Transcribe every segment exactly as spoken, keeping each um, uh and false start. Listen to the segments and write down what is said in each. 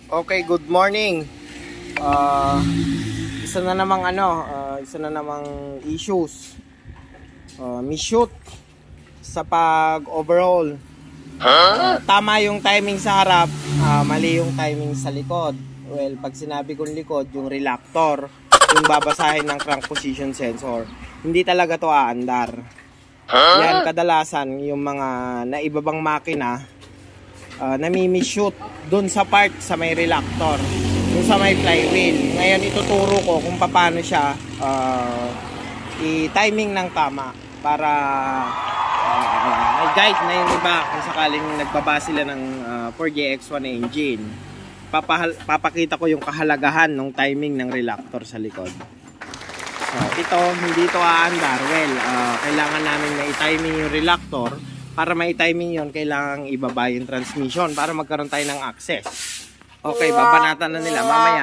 Okay, good morning. Uh, isa na namang ano, uh, isa na namang issues. Uh, mishoot sa pag-overhaul. Uh, tama yung timing sa harap, uh, mali yung timing sa likod. Well, pag sinabi kong likod, yung reluctor, yung babasahin ng crank position sensor, hindi talaga to aandar. Yan kadalasan yung mga naibabang makina, uh, namimi-shoot dun sa part sa may reluctor, dun sa may flywheel. Ngayon ituturo ko kung paano siya uh, i-timing ng tama para uh, may guide na yung iba kung sakaling nagbaba sila ng uh, four J X one engine. Papahal papakita ko yung kahalagahan ng timing ng reluctor sa likod. So, ito, hindi ito aandar. Well, uh, kailangan namin na i-timing yung reluctor. Para ma-timing yon, kailangan ibaba yung transmission para magkaroon tayo ng access. Okay, babanatan na nila. Mamaya,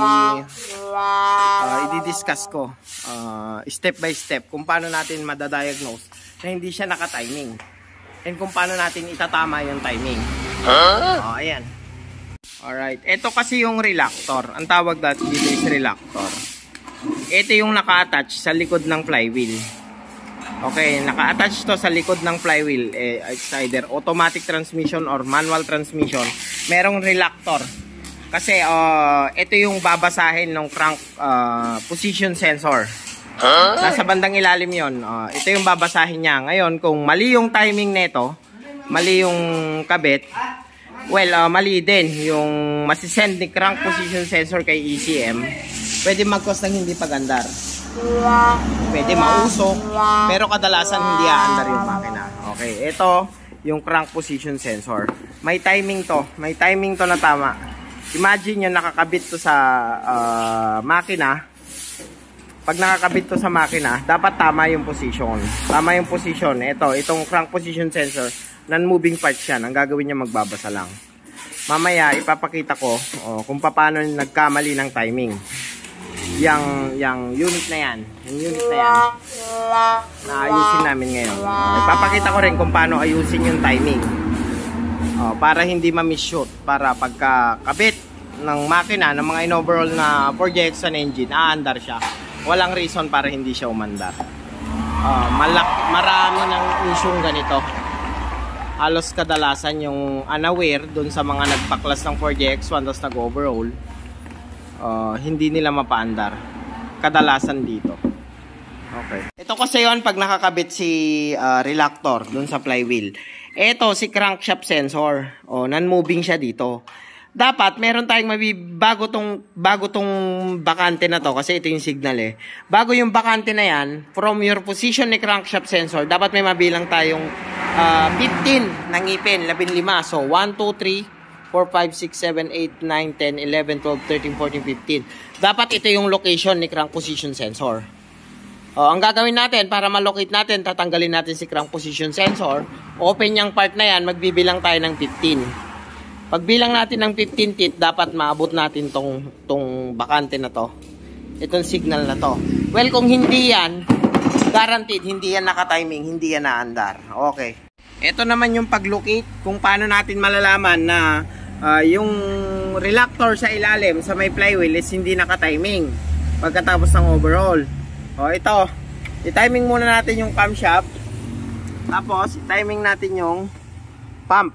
i-discuss uh, ko uh, step by step kung paano natin madadiagnose na hindi siya naka-timing. And kung paano natin itatama yung timing. Huh? Oh, ayan. Alright, ito kasi yung reluctor. Ang tawag dito is reluctor. Ito yung naka-attach sa likod ng flywheel. Okay, naka-attach to sa likod ng flywheel. Eh, it's either automatic transmission or manual transmission. Merong reluctor. Kasi uh, ito yung babasahin ng crank uh, position sensor. Huh? Nasa bandang ilalim yon. Uh, ito yung babasahin niya. Ngayon, kung mali yung timing nito, mali yung kabit, well, uh, mali din yung masisend ni crank position sensor kay E C M. Pwede mag-cause ng hindi pagandar. Pwede mausok, pero kadalasan hindi aandar yung makina. Okay, ito yung crank position sensor. May timing to, may timing to na tama. Imagine yung nakakabit to sa uh, makina. Pag nakakabit to sa makina, dapat tama yung position. Tama yung position. Ito, itong crank position sensor, non-moving part yan. Ang gagawin niya, magbabasa lang. Mamaya, ipapakita ko oh, kung paano nagkamali ng timing. Yang, yang unit na yan. Yung unit na yan. Naayusin namin ngayon. Oh, ipapakita ko rin kung paano ayusin yung timing. Oh, para hindi ma-miss-shoot. Para pagkakabit ng makina, ng mga in-overhaul na four J X one engine, aandar siya. Walang reason para hindi siya umandar. Uh, malak marami ng isyong ganito. Halos kadalasan yung unaware dun sa mga nagpaklas ng four J X one tapos nag-overhaul, uh, hindi nila mapaandar. Kadalasan dito. Okay. Ito kasi yon pag nakakabit si uh, reluctor dun sa flywheel. Ito si crankshaft sensor. O, non-moving siya dito. Dapat meron tayong mabi bago tong bago tong bakante na to, kasi ito yung signal eh. Bago yung bakante na yan, from your position ni crankshaft sensor, dapat may mabilang tayong uh, fifteen na ngipin, labing lima. So one, two, three, four, five, six, seven, eight, nine, ten, eleven, twelve, thirteen, fourteen, fifteen. Dapat ito yung location ni crank position sensor. O, ang gagawin natin para ma-locate natin, tatanggalin natin si crank position sensor. Open yung part na yan, magbibilang tayo ng fifteen. Pagbilang natin ng fifteen teeth, dapat maabot natin tong, tong bakante na to. Itong signal na to. Well, kung hindi yan, guaranteed, hindi yan naka-timing, hindi yan naandar. Okay. Ito naman yung pag-locate, kung paano natin malalaman na uh, yung reluctor sa ilalim, sa may flywheel, is hindi naka-timing pagkatapos ng overhaul. O, ito. I-timing muna natin yung camshaft. Tapos, i-timing natin yung pump.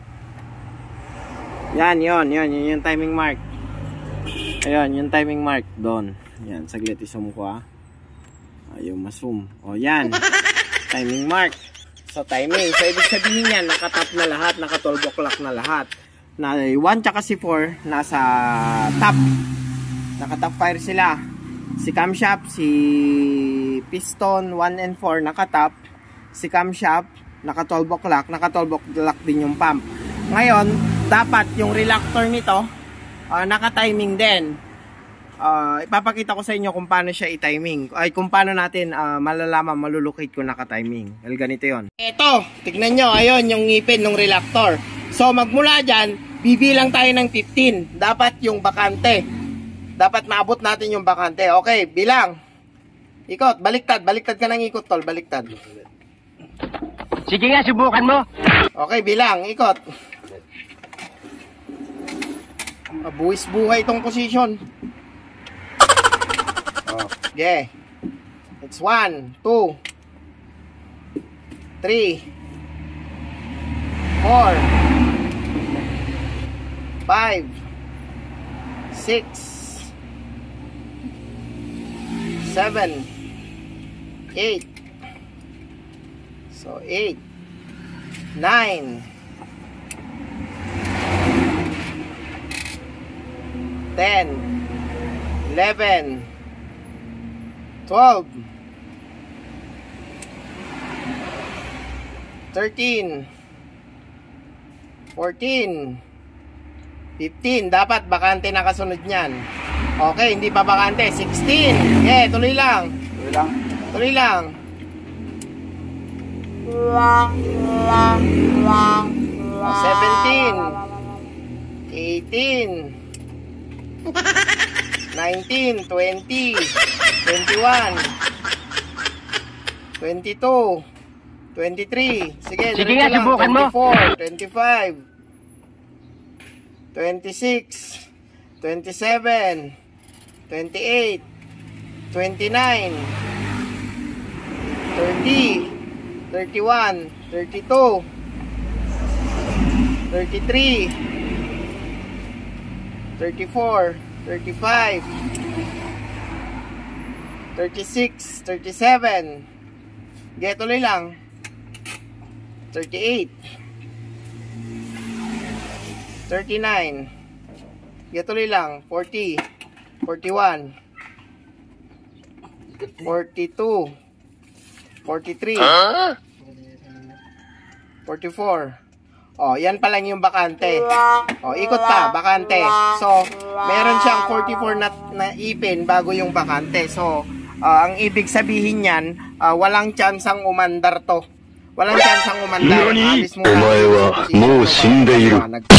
Yan, yon, yon, yun yung timing mark. Ayun, yung timing mark doon. Yan, saglit i-zoom ko ah. Ayaw ma-zoom. O, yan. Timing mark. So, timing. So, ibig sabihin yan, nakatap na lahat, naka-twelve o'clock na lahat. Na one tsaka si four, nasa top. Naka-top fire sila. Si camshaft, si piston, one and four, naka-top. Si camshaft, naka-twelve o'clock, naka-twelve o'clock din yung pump. Ngayon, dapat yung reluctor nito uh, naka-timing din. Uh, ipapakita ko sa inyo kung paano siya i-timing. Ay, kung paano natin uh, malalaman, malulocate kung naka-timing. Well, ganito yun. Ito, tignan nyo, ayun yung ngipin ng reluctor. So, magmula dyan, bibilang tayo ng fifteen. Dapat yung bakante. Dapat maabot natin yung bakante. Okay, bilang. Ikot, baliktad. Baliktad ka ng ikot, tol. Baliktad. Sige nga, subukan mo. Okay, bilang. Ikot. Buwis buhay itong position. Oh, okay. It's one, two, three, four, five, six, seven, eight. So eight, nine, ten, eleven, twelve, thirteen, fourteen, fifteen. Dapat bakante na kasunod niyan. Okay, hindi pa bakante. sixteen. Okay, tuloy lang. Tuloy lang. Tuloy lang. seventeen, eighteen, nineteen, twenty, twenty-one, twenty-two, twenty-three. Sige, Sige nga, lang. subukan mo. twenty-four, twenty-five, twenty-six, twenty-seven, twenty-eight, twenty-nine, thirty, thirty-one, thirty-two, thirty-three, thirty-four, thirty-five, thirty-six, thirty-seven. Get tuloy lang. thirty-eight, thirty-nine. Get tuloy lang. forty, forty-one, forty-two, forty-three, forty-four. Oh, yan pa lang yung bakante. Oh, ikot pa, bakante. So, meron siyang forty-four na, na ipin bago yung bakante. So, uh, ang ibig sabihin niyan, uh, walang chansang umandar to. Walang chansang umandar. Alis mo na.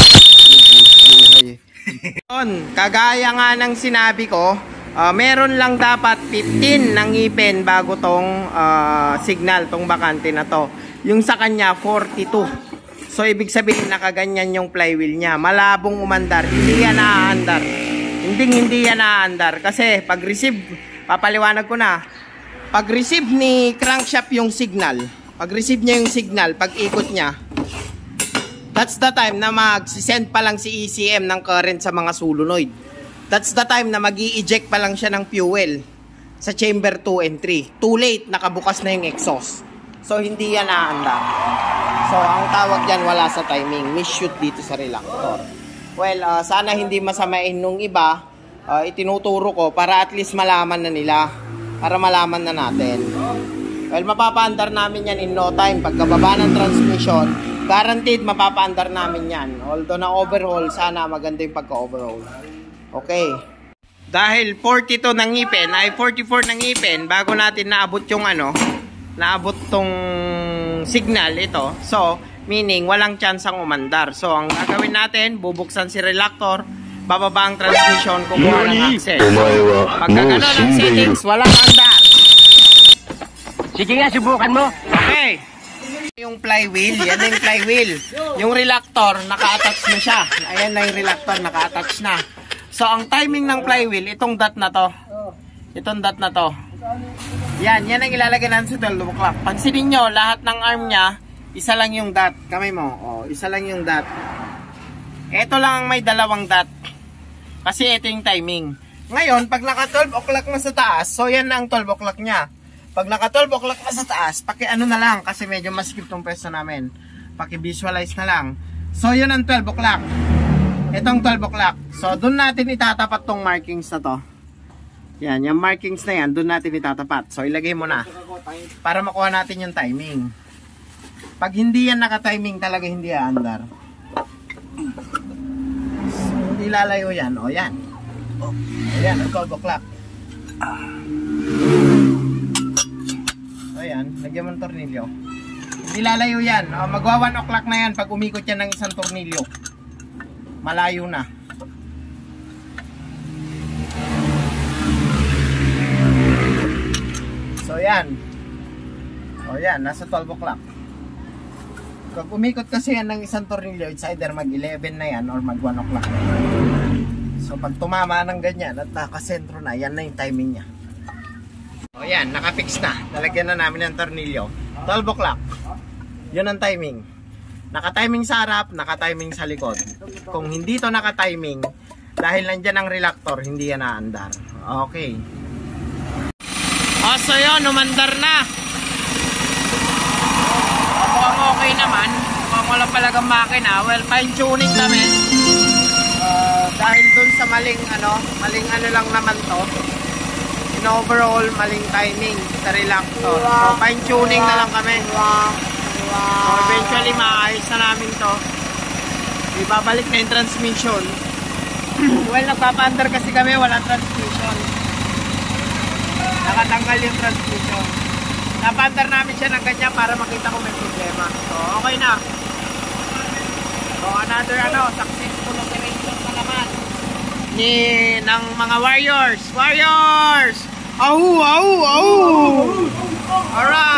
Kagaya nga ng sinabi ko, uh, meron lang dapat fifteen ng ipin bago tong uh, signal, tong bakante na to. Yung sa kanya, forty-two. So, ibig sabihin nakaganyan yung flywheel niya. Malabong umandar. Hindi yan naaandar. Hindi, hindi yan naaandar. Kasi, pag-receive, papaliwanag ko na. Pag-receive ni crankshaft yung signal, pag-receive niya yung signal, pag-ikot niya, that's the time na mag-send pa lang si E C M ng current sa mga solenoid. That's the time na mag-i-eject pa lang siya ng fuel sa chamber two and three. Too late, nakabukas na yung exhaust. So, hindi yan naaandar. So, ang tawag dyan, wala sa timing. Miss-shoot dito sa reluctor. Well, uh, sana hindi masamain nung iba. Uh, itinuturo ko para at least malaman na nila. Para malaman na natin. Well, mapapaandar namin yan in no time. Pagkababa ng transmission, guaranteed mapapaandar namin yan. Although na overhaul, sana maganda yung pagka-overhaul. Okay. Dahil forty-two ng ngipin, ay forty-four ng ngipin, bago natin naabot yung ano, naabot tong signal ito. So, meaning walang chance ang umandar. So, ang gagawin natin, bubuksan si reluctor, bababa ang transmission, kukuha ng access. Pagka gano'n ang settings, walang andar. Sige nga, subukan mo. Okay. Yung flywheel, yan na yung flywheel. Yung reluctor, naka-attach na siya. Ayan na yung reluctor, naka-attach na. So, ang timing ng flywheel, itong dot na to. Itong dot na to. Yan, yan ang ilalagay natin sa twelve o'clock. Pansinin nyo, lahat ng arm niya, isa lang yung dot. Kamay mo, oh, isa lang yung dot. Ito lang ang may dalawang dot. Kasi ito yung timing. Ngayon, pag naka twelve o'clock na sa taas, so yan na ang twelve o'clock niya. Pag naka twelve o'clock na sa taas, paki ano na lang, kasi medyo maskip tong pwesto namin. Paki visualize na lang. So yun ang twelve o'clock. Itong twelve o'clock. So doon natin itatapat tong markings na to. Yan, yung markings na yan, doon natin itatapat. So, ilagay mo na. Para makuha natin yung timing. Pag hindi yan naka-timing, talaga hindi aandar. So, hindi lalayo yan. O, yan. O, yan, twelve o'clock. O, yan. Lagyan mo ng tornilyo. Hindi lalayo yan. O, magwa one o'clock na yan pag umikot yan ng isang tornilyo. Malayo na. So yan. O yan, nasa twelve o'clock. Pag umikot kasi yan ng isang tornilyo, it's either mag eleven na yan or mag one o'clock na yan. So pag tumama ng ganyan at nakasentro na, yan na yung timing niya. O yan, nakafix na. Nalagyan na namin ng tornilyo. twelve o'clock. Yun ang timing. Naka-timing sa harap, naka-timing sa likod. Kung hindi to naka-timing, dahil nandyan ang reluctor, hindi yan naandar. Okay. O so yun, umandar na. Mukhang okay naman. Mukhang wala palagang makina. Well, fine-tuning namin. Uh, dahil dun sa maling ano, maling ano lang naman to. In overall, maling timing sa reluctor. So, fine-tuning na lang kami. So, eventually, maayos na namin to. Ibabalik na yung transmission. Well, nagpapa-under kasi kami, walang transmission. Nakatanggal yung transmission. Napa-under namin siya ng ganyan para makita kung may problema. So, okay na. So, another ano, successful operation na naman ni ng mga warriors. Warriors! Au! Au! Au! Alright!